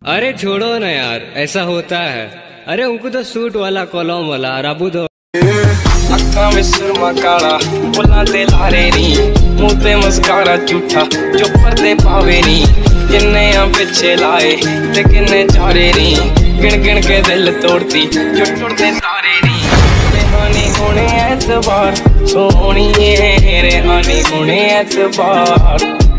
अरे छोड़ो ना यार, ऐसा होता है। अरे उनको तो सूट वाला कॉलम वाला राबू दो। अक्का में सुरमा काला बुला दे लारे नी, मुंह ते मस्कारा झूठा जो पर्दे पावे नी। जिन्ने आ पिछे लाए ते किन्ने चारे नी, गिन गिन के दिल तोड़ती जो टुटदे तारे नी। रेहानी होने ऐतबार सोहनी है, रेहानी होने ऐतबार।